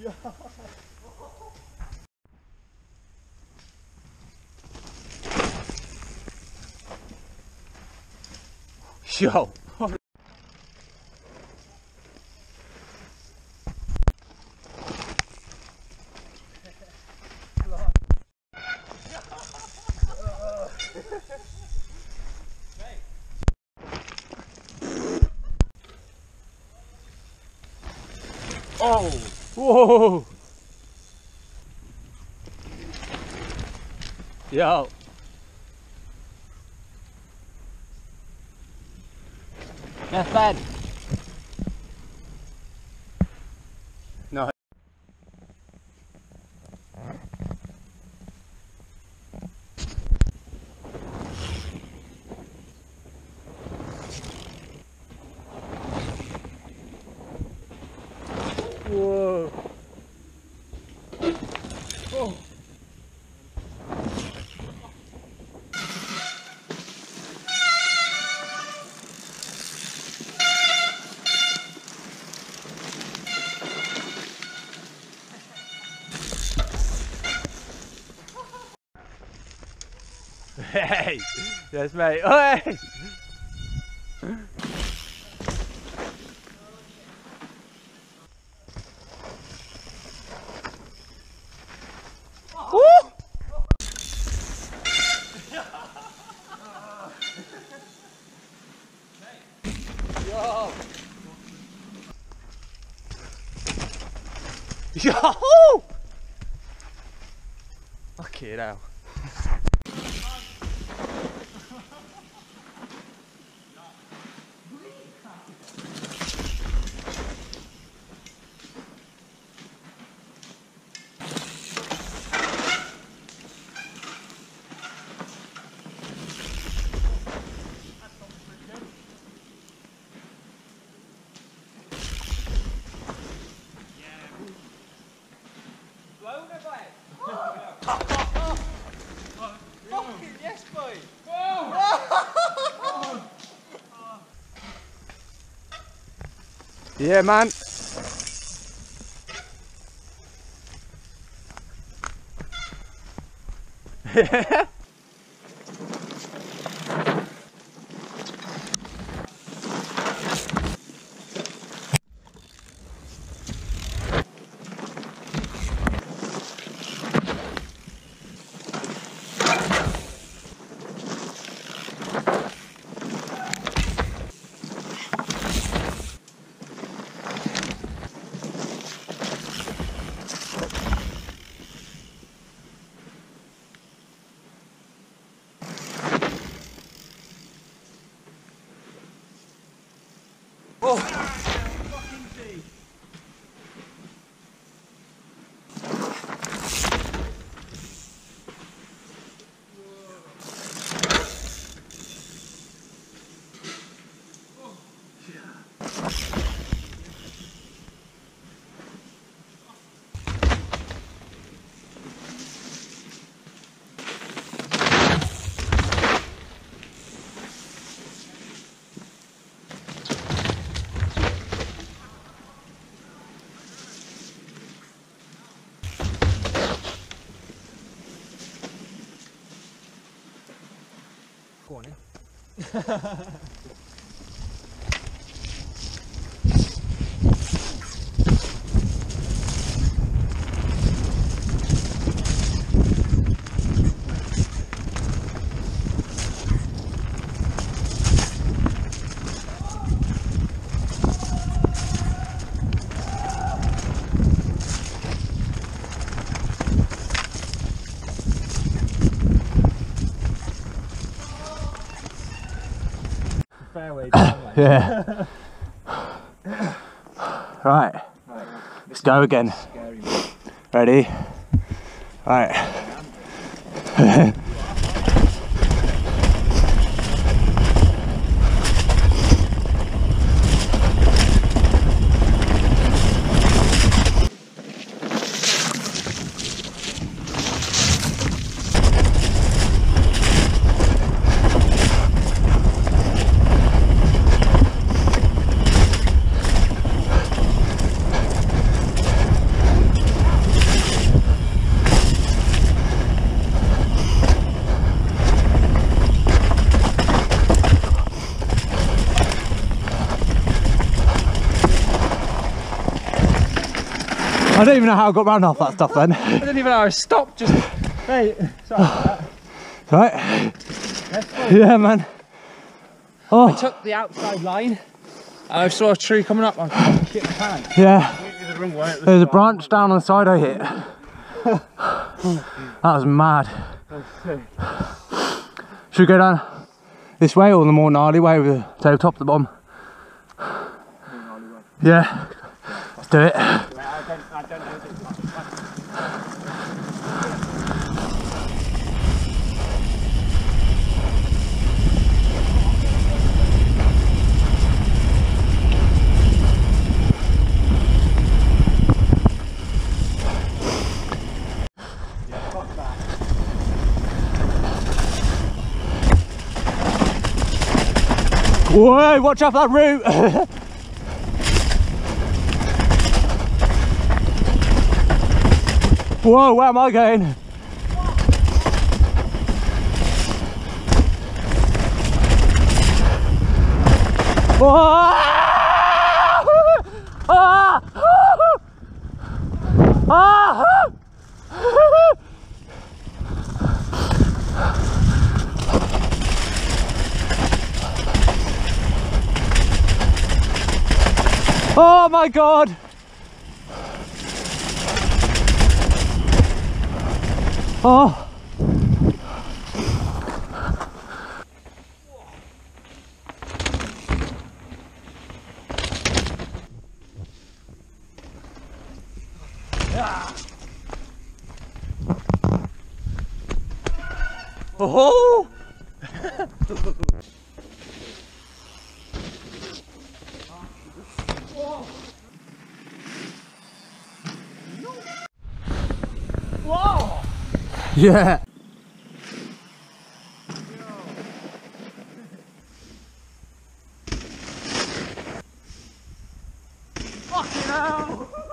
Yo. Oh! Whoa! Yo! That's bad. No. Whoa. Oh. Hey, yes mate. Oh, hey. Yo! Yo! Fucking hell. Fucking yes, boy! Whoa! Yeah, man. Oh! Fucking deep. Oh, yeah. Go on in. Fairway down. Yeah. Right. Let's go again. Ready? Right. I don't even know how I got round off that stuff then. I didn't even know I stopped, just... Hey, sorry about that. Right? Yeah, man. Oh. I took the outside line and I saw a tree coming up and I shit my pants. Yeah. There's a branch down on the side I hit. That was mad. Should we go down this way or the more gnarly way with the tabletop at the bottom? Yeah. Let's do it. Whoa, watch out for that root! Whoa, where am I going? Oh my God! Oh! Oh! Whoa! Yeah. Fucking hell!